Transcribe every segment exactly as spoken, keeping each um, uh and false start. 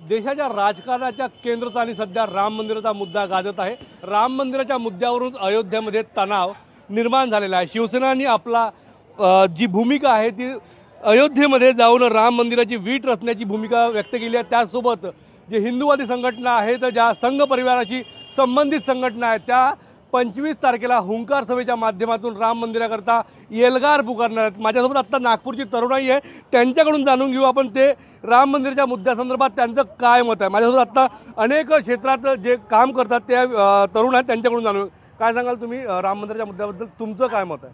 देशाच्या राजकारणाच्या केंद्रस्थानी सध्या राम मंदिराचा मुद्दा गाजत आहे। राम मंदिराच्या मुद्द्यावरून अयोध्येमध्ये तणाव निर्माण झालेला आहे। शिवसेनांनी आपला जी भूमिका आहे ती अयोध्येमध्ये जाऊन राम मंदिराची वीट रचण्याची भूमिका व्यक्त केली आहे। त्यासोबत जे हिंदूवादी संघटना आहेत, ज्या संघ परिवाराशी संबंधित संघटना आहेत, त्या पंचवीस तारखेला हुंकार सभेच्या माध्यमातून राम मंदिराकरता एल्गार पुकारणार आहेत। माझ्यासोबत आत्ता नागपूरची तरुणाई आहे, त्यांच्याकडून जाणून घेऊ आपण ते राम मंदिराच्या मुद्द्यासंदर्भात त्यांचं काय मत आहे। माझ्यासोबत आत्ता अनेक क्षेत्रात जे काम करतात ते तरुण आहेत, त्यांच्याकडून जाणून काय सांगाल तुम्ही राम मंदिराच्या मुद्द्याबद्दल तुमचं काय मत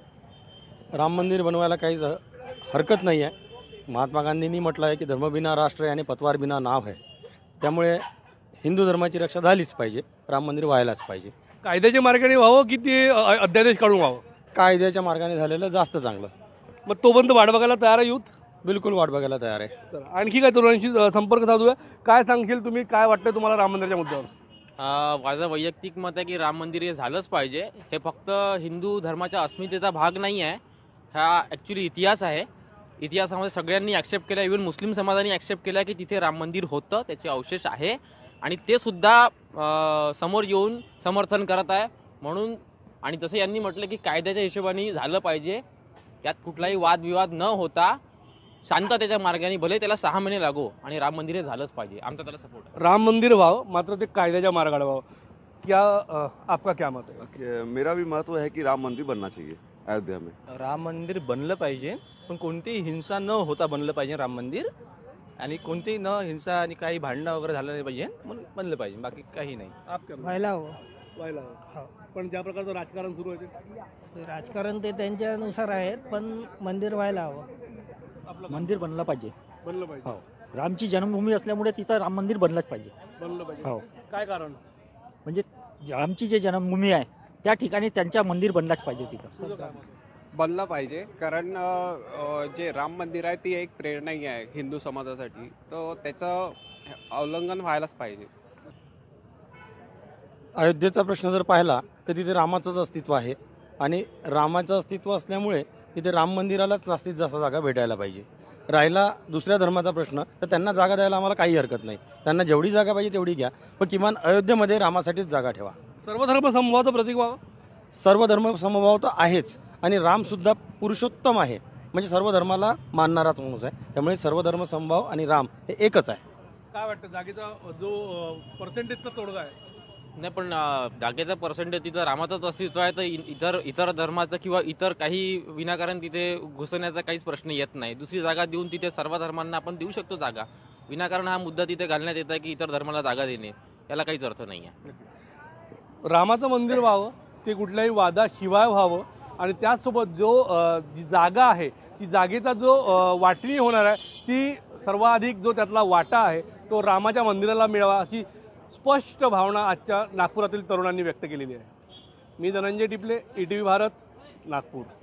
आहे? राम मंदिर बनवायला काहीच हरकत नाही आहे। महात्मा गांधींनी म्हटलं आहे की धर्मबिना राष्ट्र आणि पतवार बिना नाव आहे। त्यामुळे हिंदू धर्माची रक्षा झालीच पाहिजे, राम मंदिर व्हायलाच पाहिजे। कायद्याच्या मार्गाने व्हावं की ते अध्यादेश काढून व्हावं? कायद्याच्या मार्गाने झालेलं जास्त चांगलं। मग तोपर्यंत वाट बघायला तयार आहे यूथ? बिलकुल वाट बघायला तयार आहे। तर आणखी काय तरुणांशी संपर्क साधूया। काय सांगशील तुम्ही, काय वाटतंय तुम्हाला राम मंदिराच्या मुद्द्यावर? माझं वैयक्तिक मत आहे की राम मंदिर हे झालंच पाहिजे। हे फक्त हिंदू धर्माच्या अस्मितेचा भाग नाही आहे, हा ॲक्च्युली इतिहास आहे। इतिहासामध्ये सगळ्यांनी ॲक्सेप्ट केला, इव्हन मुस्लिम समाजाने ॲक्सेप्ट केला की तिथे राम मंदिर होतं, त्याचे अवशेष आहे आणि ते सुद्धा समोर येऊन समर्थन करत आहे। म्हणून आणि तसं यांनी म्हटलं की कायद्याच्या हिशोबाने झालं पाहिजे, यात कुठलाही वादविवाद न होता शांततेच्या मार्गाने, भले त्याला सहा महिने लागो, आणि राम मंदिर हे झालंच पाहिजे। आमचा त्याला सपोर्ट आहे। राम मंदिर व्हावं, मात्र ते कायद्याच्या मार्गाने व्हावं। क्या आ, आपका क्या मत है? मेरा भी महत्व है कि राम मंदिर बनना चाहिए अयोध्या में। राम मंदिर बनलं पाहिजे, पण कोणतीही हिंसा न होता बनलं पाहिजे राम मंदिर, आणि कोणतीही न हिंसा आणि काही भांडणं वगैरे झालं नाही पाहिजे म्हणून बनलं पाहिजे, बाकी काही नाही। व्हायला हवं व्हायला हवं, पण ज्या प्रकारचं राजकारण सुरू आहे राजकारण ते त्यांच्यानुसार आहेत, पण मंदिर व्हायला हवं। मंदिर बनलं पाहिजे, बनलं पाहिजे। हो, रामची जन्मभूमी असल्यामुळे तिथं राम मंदिर बनलंच पाहिजे। बनलं पाहिजे, हो। काय कारण? म्हणजे रामची जे जन्मभूमी आहे त्या ठिकाणी त्यांच्या मंदिर बनलाच पाहिजे तिथं। बनलं पाहिजे, कारण जे राम मंदिर आहे ती एक प्रेरणाही आहे हिंदू समाजासाठी, तर त्याचं उल्लंघन व्हायलाच पाहिजे। अयोध्येचा प्रश्न जर पाहिला तर तिथे रामाचंच अस्तित्व आहे, आणि रामाचं अस्तित्व असल्यामुळे तिथे राम मंदिरालाच जास्तीत जास्त जागा भेटायला पाहिजे। राहिला दुसऱ्या धर्माचा प्रश्न, तर त्यांना जागा द्यायला आम्हाला काही हरकत नाही, त्यांना जेवढी जागा पाहिजे तेवढी घ्या, पण किमान अयोध्येमध्ये रामासाठीच जागा ठेवा। सर्वधर्म समभावाचं प्रतीक व्हावं। सर्व धर्म समभाव तर आहेच, आणि रामसुद्धा पुरुषोत्तम आहे, म्हणजे सर्व धर्माला मानणाराच माणूस आहे, त्यामुळे सर्व धर्म समभाव आणि राम हे एकच आहे। काय वाटतं जागेचा जो पर्सेंटेजचा तोडगा आहे? नाही, पण जागेचा पर्सेंटेज तिथं रामाचंच अस्तित्व आहे, तर इतर इतर धर्माचं किंवा इतर काही विनाकारण तिथे घुसण्याचा काहीच प्रश्न येत नाही। दुसरी जागा देऊन तिथे सर्व धर्मांना आपण देऊ शकतो जागा। विनाकारण हा मुद्दा तिथे घालण्यात येत आहे की इतर धर्माला जागा देणे, याला काहीच अर्थ नाही आहे। रामाचं मंदिर व्हावं, ते कुठल्याही वादाशिवाय व्हावं, आणि त्याचसोबत जो जी जागा आहे ती जागेचा जो वाटणी होणार आहे ती सर्वाधिक जो त्यातला वाटा आहे तो रामाच्या मंदिराला मिळावा, अशी स्पष्ट भावना आजच्या नागपुरातील तरुणांनी व्यक्त केलेली आहे। मी Dhananjay Tiple, E T V Bharat, Nagpur.